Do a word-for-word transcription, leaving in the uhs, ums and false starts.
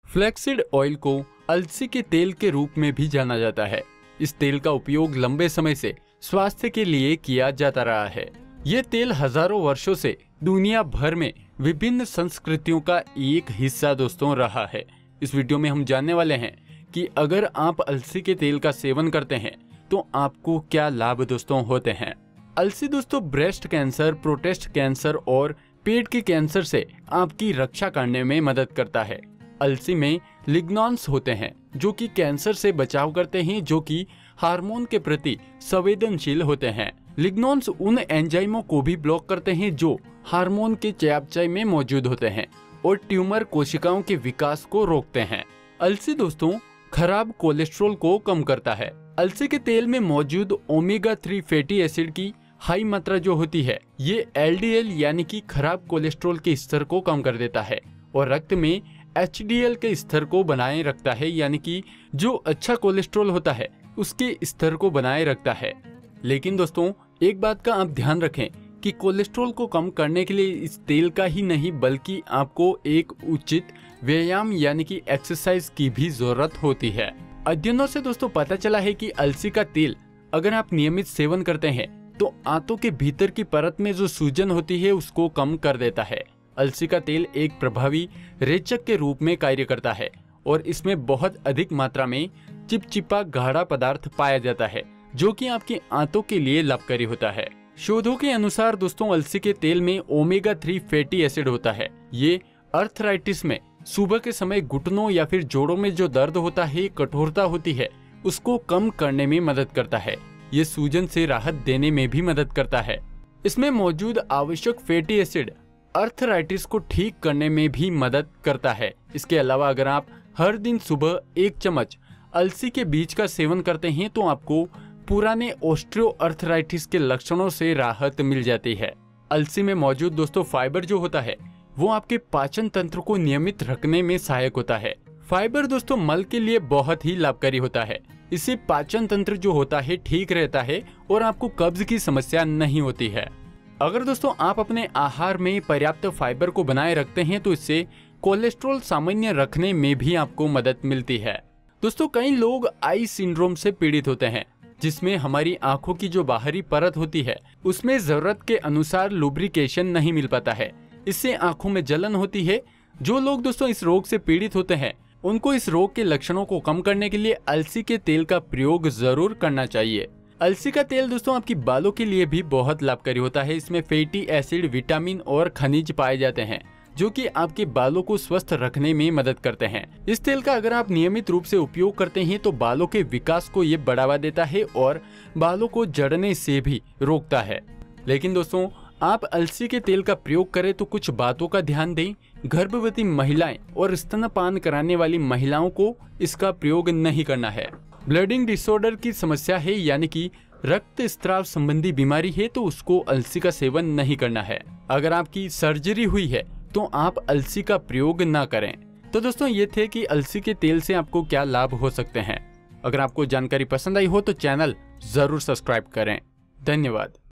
Flaxseed oil को अलसी के तेल के रूप में भी जाना जाता है। इस तेल का उपयोग लंबे समय से स्वास्थ्य के लिए किया जाता रहा है। ये तेल हजारों वर्षों से दुनिया भर में विभिन्न संस्कृतियों का एक हिस्सा दोस्तों रहा है। इस वीडियो में हम जानने वाले हैं कि अगर आप अलसी के तेल का सेवन करते हैं तो आपको क्या लाभ दोस्तों होते हैं। अलसी दोस्तों ब्रेस्ट कैंसर, प्रोस्टेट कैंसर और पेट के कैंसर से आपकी रक्षा करने में मदद करता है। अलसी में लिग्नॉन्स होते हैं जो कि कैंसर से बचाव करते हैं, जो कि हार्मोन के प्रति संवेदनशील होते हैं। लिग्नॉन्स उन एंजाइमों को भी ब्लॉक करते हैं जो हार्मोन के चयापचय में मौजूद होते हैं और ट्यूमर कोशिकाओं के विकास को रोकते हैं। अलसी दोस्तों खराब कोलेस्ट्रॉल को कम करता है। अलसी के तेल में मौजूद ओमेगा थ्री फैटी एसिड की हाई मात्रा जो होती है, ये एल डी एल यानी कि खराब कोलेस्ट्रॉल के स्तर को कम कर देता है और रक्त में एच डी एल के स्तर को बनाए रखता है, यानी कि जो अच्छा कोलेस्ट्रॉल होता है उसके स्तर को बनाए रखता है। लेकिन दोस्तों एक बात का आप ध्यान रखें कि कोलेस्ट्रॉल को कम करने के लिए इस तेल का ही नहीं बल्कि आपको एक उचित व्यायाम यानी कि एक्सरसाइज की भी जरूरत होती है। अध्ययनों से दोस्तों पता चला है कि अलसी का तेल अगर आप नियमित सेवन करते हैं तो आंतों के भीतर की परत में जो सूजन होती है उसको कम कर देता है। अलसी का तेल एक प्रभावी रेचक के रूप में कार्य करता है और इसमें बहुत अधिक मात्रा में चिपचिपा गाढ़ा पदार्थ पाया जाता है जो कि आपकी आंतों के लिए लाभकारी होता है। शोधों के अनुसार दोस्तों अलसी के तेल में ओमेगा थ्री फैटी एसिड होता है। ये अर्थराइटिस में सुबह के समय घुटनों या फिर जोड़ों में जो दर्द होता है, कठोरता होती है, उसको कम करने में मदद करता है। ये सूजन से राहत देने में भी मदद करता है। इसमें मौजूद आवश्यक फैटी एसिड अर्थराइटिस को ठीक करने में भी मदद करता है। इसके अलावा अगर आप हर दिन सुबह एक चम्मच अलसी के बीज का सेवन करते हैं तो आपको पुराने ऑस्ट्रियो अर्थराइटिस के लक्षणों से राहत मिल जाती है। अलसी में मौजूद दोस्तों फाइबर जो होता है वो आपके पाचन तंत्र को नियमित रखने में सहायक होता है। फाइबर दोस्तों मल के लिए बहुत ही लाभकारी होता है। इससे पाचन तंत्र जो होता है ठीक रहता है और आपको कब्ज की समस्या नहीं होती है। अगर दोस्तों आप अपने आहार में पर्याप्त फाइबर को बनाए रखते हैं तो इससे कोलेस्ट्रॉल सामान्य रखने में भी आपको मदद मिलती है। दोस्तों कई लोग आई सिंड्रोम से पीड़ित होते हैं जिसमें हमारी आंखों की जो बाहरी परत होती है उसमें जरूरत के अनुसार लुब्रिकेशन नहीं मिल पाता है। इससे आंखों में जलन होती है। जो लोग दोस्तों इस रोग से पीड़ित होते हैं उनको इस रोग के लक्षणों को कम करने के लिए अलसी के तेल का प्रयोग जरूर करना चाहिए। अलसी का तेल दोस्तों आपकी बालों के लिए भी बहुत लाभकारी होता है। इसमें फैटी एसिड, विटामिन और खनिज पाए जाते हैं जो कि आपके बालों को स्वस्थ रखने में मदद करते हैं। इस तेल का अगर आप नियमित रूप से उपयोग करते हैं तो बालों के विकास को ये बढ़ावा देता है और बालों को झड़ने से भी रोकता है। लेकिन दोस्तों आप अलसी के तेल का प्रयोग करें तो कुछ बातों का ध्यान दें। गर्भवती महिलाएं और स्तनपान कराने वाली महिलाओं को इसका प्रयोग नहीं करना है। ब्लीडिंग डिसऑर्डर की समस्या है यानी कि रक्त स्त्राव संबंधी बीमारी है तो उसको अलसी का सेवन नहीं करना है। अगर आपकी सर्जरी हुई है तो आप अलसी का प्रयोग ना करें। तो दोस्तों ये थे कि अलसी के तेल से आपको क्या लाभ हो सकते हैं। अगर आपको जानकारी पसंद आई हो तो चैनल जरूर सब्सक्राइब करें। धन्यवाद।